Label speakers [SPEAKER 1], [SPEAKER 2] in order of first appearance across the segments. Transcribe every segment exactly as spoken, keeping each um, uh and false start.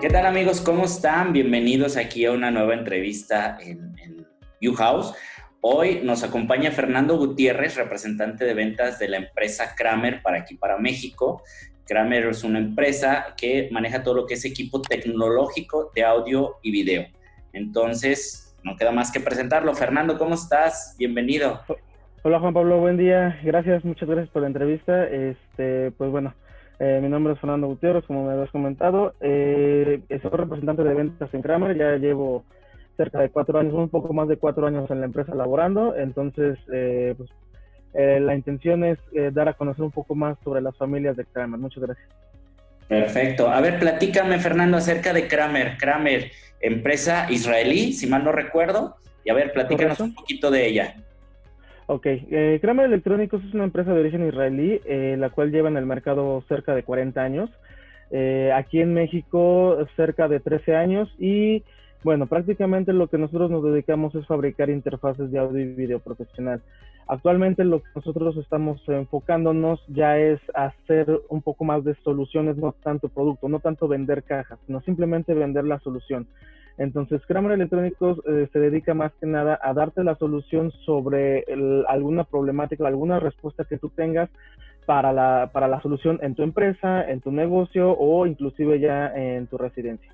[SPEAKER 1] ¿Qué tal, amigos? ¿Cómo están? Bienvenidos aquí a una nueva entrevista en, en U-House. Hoy nos acompaña Fernando Gutiérrez, representante de ventas de la empresa Kramer para aquí, para México. Kramer es una empresa que maneja todo lo que es equipo tecnológico de audio y video. Entonces, no queda más que presentarlo. Fernando, ¿cómo estás? Bienvenido.
[SPEAKER 2] Hola, Juan Pablo, buen día. Gracias, muchas gracias por la entrevista. Este, pues bueno, eh, mi nombre es Fernando Gutiérrez, como me habías comentado. Eh, soy representante de ventas en Kramer. Ya llevo cerca de cuatro años, un poco más de cuatro años en la empresa laborando. Entonces, eh, pues eh, la intención es eh, dar a conocer un poco más sobre las familias de Kramer. Muchas gracias.
[SPEAKER 1] Perfecto. A ver, platícame, Fernando, acerca de Kramer. Kramer, empresa israelí, si mal no recuerdo. Y a ver, platícanos
[SPEAKER 2] ¿Correcto?
[SPEAKER 1] un poquito de ella.
[SPEAKER 2] Ok, eh, Kramer Electrónicos es una empresa de origen israelí, eh, la cual lleva en el mercado cerca de cuarenta años. Eh, aquí en México cerca de trece años y bueno, prácticamente lo que nosotros nos dedicamos es fabricar interfaces de audio y video profesional. Actualmente lo que nosotros estamos enfocándonos ya es hacer un poco más de soluciones, no tanto producto, no tanto vender cajas, sino simplemente vender la solución. Entonces, Kramer Electrónicos eh, se dedica más que nada a darte la solución sobre el, alguna problemática, alguna respuesta que tú tengas para la, para la solución en tu empresa, en tu negocio o inclusive ya en tu residencia.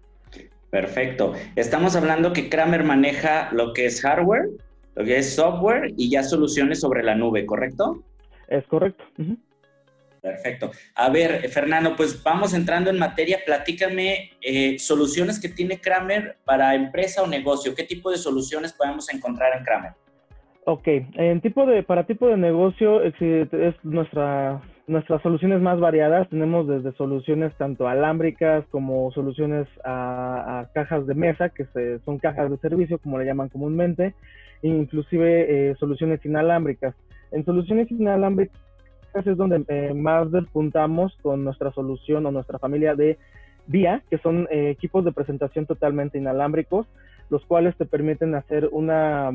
[SPEAKER 1] Perfecto. Estamos hablando que Kramer maneja lo que es hardware, lo que es software y ya soluciones sobre la nube, ¿correcto?
[SPEAKER 2] Es correcto. Uh-huh.
[SPEAKER 1] Perfecto. A ver, Fernando, pues vamos entrando en materia. Platícame eh, soluciones que tiene Kramer para empresa o negocio. ¿Qué tipo de soluciones podemos encontrar en Kramer?
[SPEAKER 2] Ok, en tipo de, para tipo de negocio es, es nuestra, nuestras soluciones más variadas. Tenemos desde soluciones tanto alámbricas como soluciones a, a cajas de mesa, que se, son cajas de servicio, como le llaman comúnmente, e inclusive eh, soluciones inalámbricas. En soluciones inalámbricas es donde eh, más despuntamos con nuestra solución o nuestra familia de VIA, que son eh, equipos de presentación totalmente inalámbricos, los cuales te permiten hacer una...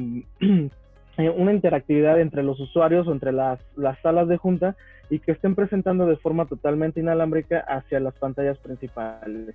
[SPEAKER 2] una interactividad entre los usuarios o entre las, las salas de junta y que estén presentando de forma totalmente inalámbrica hacia las pantallas principales.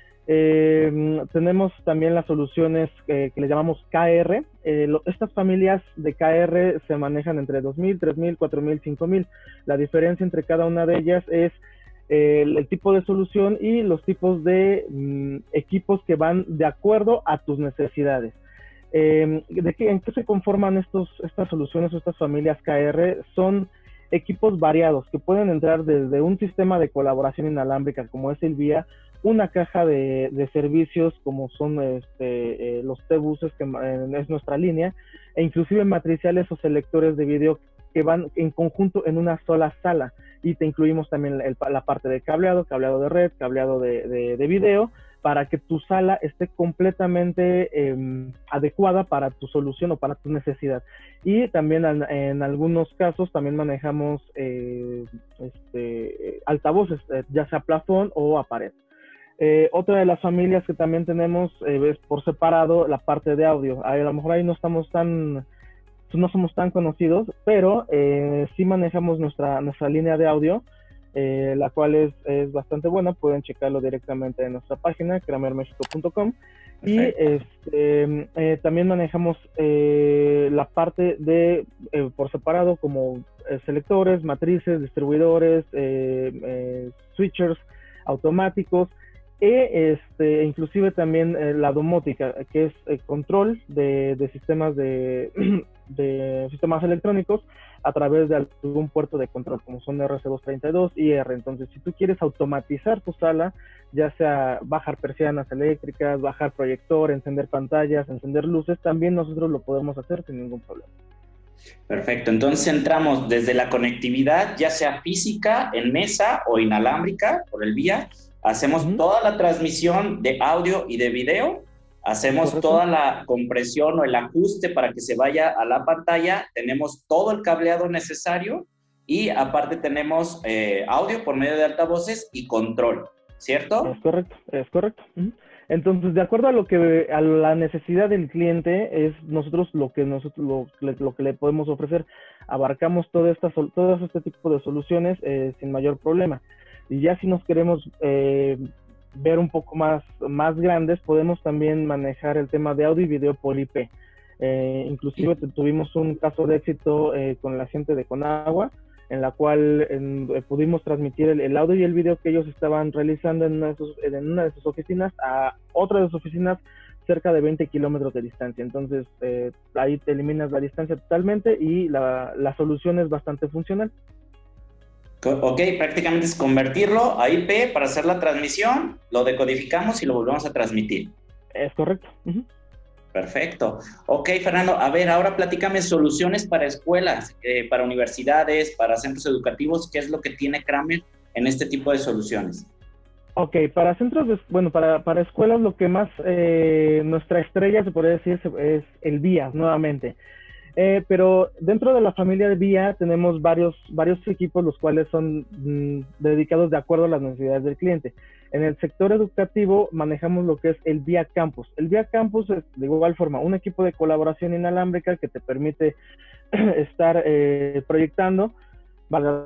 [SPEAKER 2] Eh, tenemos también las soluciones eh, que le llamamos K R. Eh, lo, estas familias de K R se manejan entre dos mil, tres mil, cuatro mil, cinco mil. La diferencia entre cada una de ellas es eh, el, el tipo de solución y los tipos de mm, equipos que van de acuerdo a tus necesidades. Eh, ¿de qué, ¿En qué se conforman estos, estas soluciones o estas familias K R? Son equipos variados que pueden entrar desde un sistema de colaboración inalámbrica como es el VIA, una caja de, de servicios como son este, eh, los T-Buses, que eh, es nuestra línea, e inclusive matriciales o selectores de video que van en conjunto en una sola sala, y te incluimos también el, la parte de cableado, cableado de red, cableado de, de, de video, para que tu sala esté completamente eh, adecuada para tu solución o para tu necesidad. Y también en, en algunos casos también manejamos eh, este, altavoces, eh, ya sea plafón o a pared. Eh, otra de las familias que también tenemos eh, es por separado la parte de audio. A lo mejor ahí no estamos tan, no somos tan conocidos, pero eh, sí manejamos nuestra, nuestra línea de audio, Eh, la cual es, es bastante buena. Pueden checarlo directamente en nuestra página, kramer mexico punto com. Y este, eh, también manejamos eh, la parte de, eh, por separado, como eh, selectores, matrices, distribuidores, eh, eh, switchers automáticos, e este, inclusive también eh, la domótica, que es el control de, de sistemas de, de sistemas electrónicos a través de algún puerto de control, como son R C doscientos treinta y dos y R. Entonces, si tú quieres automatizar tu sala, ya sea bajar persianas eléctricas, bajar proyector, encender pantallas, encender luces, también nosotros lo podemos hacer sin ningún problema.
[SPEAKER 1] Perfecto. Entonces entramos desde la conectividad, ya sea física, en mesa o inalámbrica, por el VIA. Hacemos uh-huh. toda la transmisión de audio y de video. Hacemos Correcto. Toda la compresión o el ajuste para que se vaya a la pantalla. Tenemos todo el cableado necesario y aparte tenemos eh, audio por medio de altavoces y control, ¿cierto?
[SPEAKER 2] Es correcto, es correcto. Uh-huh. Entonces, de acuerdo a lo que a la necesidad del cliente, es nosotros lo que nosotros lo, lo que le podemos ofrecer. Abarcamos todo esta todo este tipo de soluciones eh, sin mayor problema. Y ya si nos queremos eh, ver un poco más, más grandes, podemos también manejar el tema de audio y video por I P. Eh, inclusive tuvimos un caso de éxito eh, con la gente de Conagua, en la cual en, eh, pudimos transmitir el, el audio y el video que ellos estaban realizando en una, de sus, en una de sus oficinas a otra de sus oficinas cerca de veinte kilómetros de distancia. Entonces, eh, ahí te eliminas la distancia totalmente y la, la solución es bastante funcional.
[SPEAKER 1] Ok, prácticamente es convertirlo a I P para hacer la transmisión, lo decodificamos y lo volvemos a transmitir.
[SPEAKER 2] Es correcto. Uh-huh.
[SPEAKER 1] Perfecto. Ok, Fernando, a ver, ahora platícame soluciones para escuelas, eh, para universidades, para centros educativos. ¿Qué es lo que tiene Kramer en este tipo de soluciones?
[SPEAKER 2] Ok, para centros, de, bueno, para, para escuelas lo que más, eh, nuestra estrella se podría decir es, es el V I A, nuevamente. Eh, pero dentro de la familia de V I A tenemos varios, varios equipos los cuales son mmm, dedicados de acuerdo a las necesidades del cliente. En el sector educativo manejamos lo que es el V I A Campus. El V I A Campus es de igual forma un equipo de colaboración inalámbrica que te permite estar eh, proyectando, valga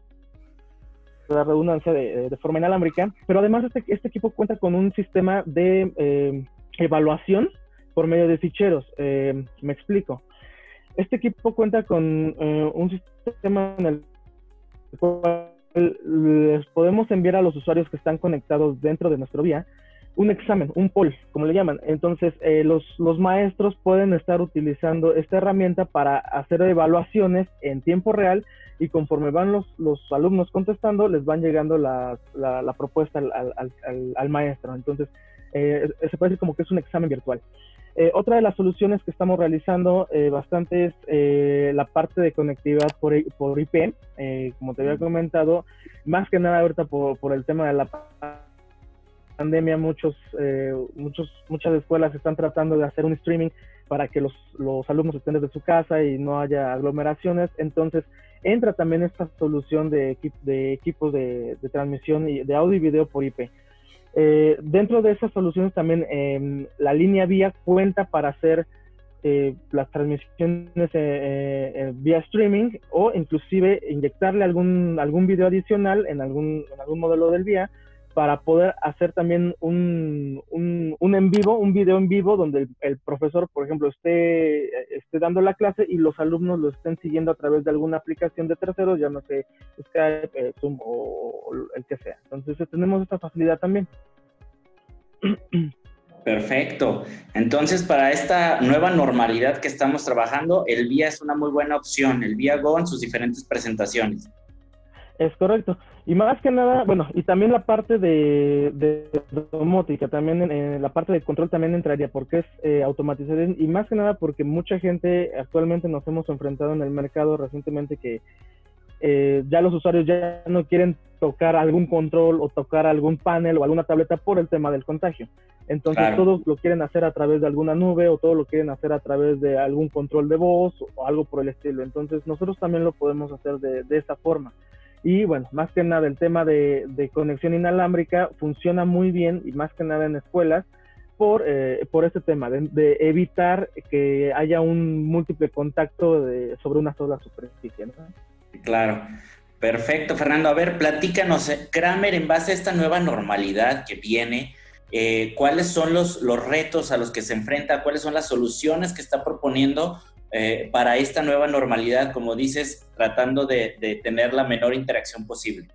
[SPEAKER 2] la redundancia, de, de forma inalámbrica, pero además este, este equipo cuenta con un sistema de eh, evaluación por medio de ficheros. Eh, me explico. Este equipo cuenta con eh, un sistema en el cual les podemos enviar a los usuarios que están conectados dentro de nuestro V I A un examen, un poll, como le llaman. Entonces, eh, los, los maestros pueden estar utilizando esta herramienta para hacer evaluaciones en tiempo real y conforme van los, los alumnos contestando, les van llegando la, la, la propuesta al, al, al, al maestro. Entonces, eh, se puede decir como que es un examen virtual. Eh, otra de las soluciones que estamos realizando eh, bastante es eh, la parte de conectividad por, por I P, eh, como te había comentado, más que nada ahorita por, por el tema de la pandemia, muchos, eh, muchos, muchas escuelas están tratando de hacer un streaming para que los, los alumnos estén desde su casa y no haya aglomeraciones. Entonces entra también esta solución de, equip de equipos de, de transmisión y de audio y video por I P. Eh, dentro de esas soluciones también eh, la línea V I A cuenta para hacer eh, las transmisiones eh, eh, vía streaming o inclusive inyectarle algún, algún video adicional en algún, en algún modelo del V I A para poder hacer también un, un, un en vivo, un video en vivo donde el, el profesor, por ejemplo, esté, esté dando la clase y los alumnos lo estén siguiendo a través de alguna aplicación de terceros, ya no sé, Skype, eh, Zoom o, o el que sea. Entonces tenemos esta facilidad también.
[SPEAKER 1] Perfecto. Entonces, para esta nueva normalidad que estamos trabajando, el V I A es una muy buena opción, el V I A Go en sus diferentes presentaciones.
[SPEAKER 2] Es correcto. Y más que nada, bueno, y también la parte de, de domótica, también en, en la parte de control también entraría, porque es eh, automatización, y más que nada porque mucha gente actualmente nos hemos enfrentado en el mercado recientemente que eh, ya los usuarios ya no quieren tocar algún control o tocar algún panel o alguna tableta por el tema del contagio. Entonces claro, todos lo quieren hacer a través de alguna nube o todo lo quieren hacer a través de algún control de voz o algo por el estilo. Entonces nosotros también lo podemos hacer de, de esa forma. Y bueno, más que nada el tema de, de conexión inalámbrica funciona muy bien y más que nada en escuelas por, eh, por este tema de, de evitar que haya un múltiple contacto de, sobre una sola superficie, ¿no?
[SPEAKER 1] Claro. Perfecto, Fernando. A ver, platícanos, Kramer, en base a esta nueva normalidad que viene, eh, ¿cuáles son los, los retos a los que se enfrenta? ¿Cuáles son las soluciones que está proponiendo eh, para esta nueva normalidad? Como dices, tratando de, de tener la menor interacción posible.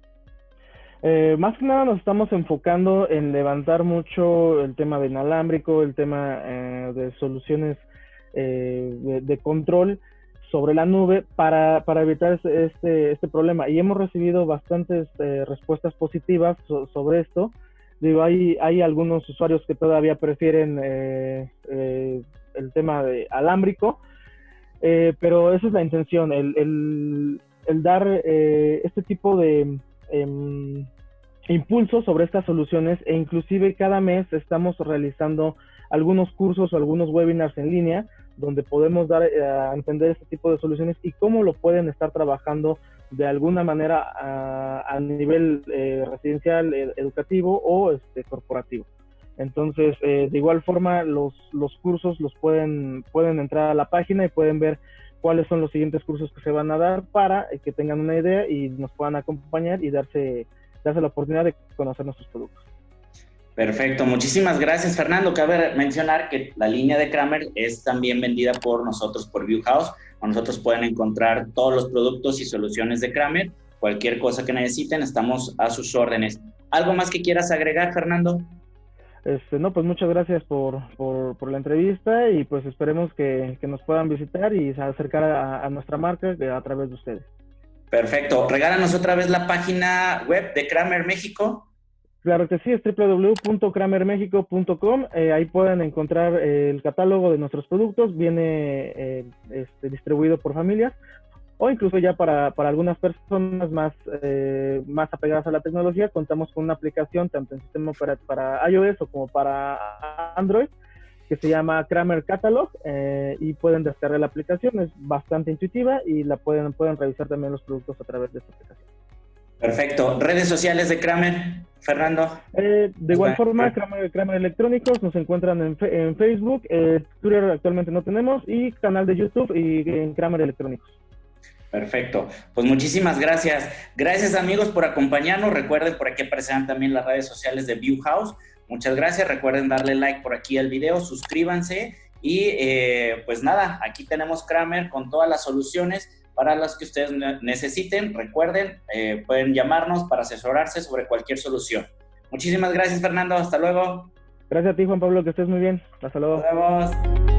[SPEAKER 2] Eh, más que nada nos estamos enfocando en levantar mucho el tema de inalámbrico, el tema eh, de soluciones eh, de, de control sobre la nube para, para evitar este, este problema. Y hemos recibido bastantes eh, respuestas positivas so, sobre esto. Digo, hay, hay algunos usuarios que todavía prefieren eh, eh, el tema de alámbrico, eh, pero esa es la intención, el, el, el dar eh, este tipo de eh, impulso sobre estas soluciones, e inclusive cada mes estamos realizando algunos cursos o algunos webinars en línea donde podemos dar eh, a entender este tipo de soluciones y cómo lo pueden estar trabajando de alguna manera a, a nivel eh, residencial, ed educativo o este, corporativo. Entonces, eh, de igual forma, los, los cursos los pueden, pueden entrar a la página y pueden ver cuáles son los siguientes cursos que se van a dar para que tengan una idea y nos puedan acompañar y darse, darse la oportunidad de conocer nuestros productos.
[SPEAKER 1] Perfecto, muchísimas gracias, Fernando. Cabe mencionar que la línea de Kramer es también vendida por nosotros, por View House. A nosotros pueden encontrar todos los productos y soluciones de Kramer. Cualquier cosa que necesiten, estamos a sus órdenes. ¿Algo más que quieras agregar, Fernando?
[SPEAKER 2] Este, no, pues muchas gracias por, por, por la entrevista y pues esperemos que, que nos puedan visitar y acercar a, a nuestra marca a través de ustedes.
[SPEAKER 1] Perfecto. Regálanos otra vez la página web de Kramer México.
[SPEAKER 2] Claro que sí, es doble u doble u doble u punto kramer mexico punto com. Eh, ahí pueden encontrar eh, el catálogo de nuestros productos. Viene eh, este, distribuido por familias o incluso ya para, para algunas personas más, eh, más apegadas a la tecnología. Contamos con una aplicación tanto en sistema para, para iOS o como para Android que se llama Kramer Catalog eh, y pueden descargar la aplicación. Es bastante intuitiva y la pueden, pueden revisar también los productos a través de esta aplicación.
[SPEAKER 1] Perfecto. ¿Redes sociales de Kramer, Fernando?
[SPEAKER 2] Eh, de igual forma, Kramer, Kramer Electrónicos nos encuentran en, en Facebook, eh, Twitter actualmente no tenemos, y canal de YouTube y en Kramer Electrónicos.
[SPEAKER 1] Perfecto. Pues muchísimas gracias. Gracias, amigos, por acompañarnos. Recuerden, por aquí aparecerán también las redes sociales de View House. Muchas gracias. Recuerden darle like por aquí al video, suscríbanse y eh, pues nada, aquí tenemos Kramer con todas las soluciones para las que ustedes necesiten. Recuerden, eh, pueden llamarnos para asesorarse sobre cualquier solución. Muchísimas gracias, Fernando. Hasta luego.
[SPEAKER 2] Gracias a ti, Juan Pablo, que estés muy bien. Hasta luego.
[SPEAKER 1] Nos vemos.